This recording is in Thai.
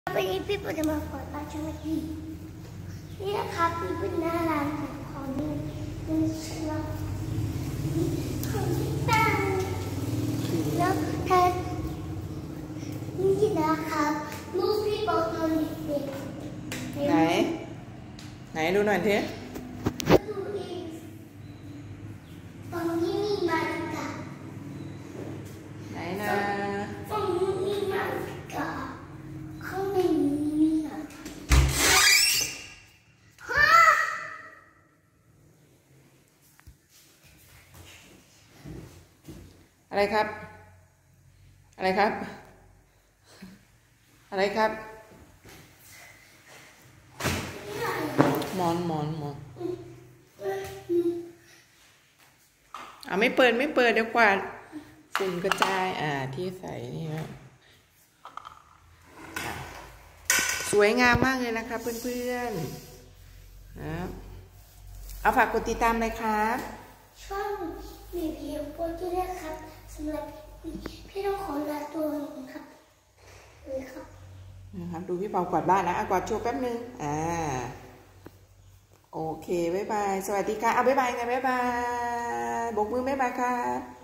วันนี้พี่ปุ๊จะมาขอตาชมาทีนี่นะครับพี่ปุ๊หน้าร้านของนี่ฉันว่าของที่ตั้งแล้วแทนนี่นะครับลูกพี่ปุ๊ตอนเด็กไหนดูหน่อยเถอะดูเองตอนนี้มีมาลิกาไหนนะตอนนี้มีมาลิกาข้างในมีอะไรครับอะไรครับอะไรครับหมอนไม่เปิดเดี๋ยวกวาดฝุ่นกระจายที่ใส่นี่ครับสวยงามมากเลยนะครับเพื่อนๆนะเอาฝากกดติดตามเลยครับช่องมีเพียงโปรที่แรกครับสำหรับพี่ต้องขอลาตัวหนึ่งครับเลยครับนะครับดูพี่เปากวาดบ้านนะกวาดโชว์แป๊บนึงโอเคบ๊ายบายสวัสดีค่ะบ๊ายบายไงบ๊ายบายบกมือบ๊ายบายครับ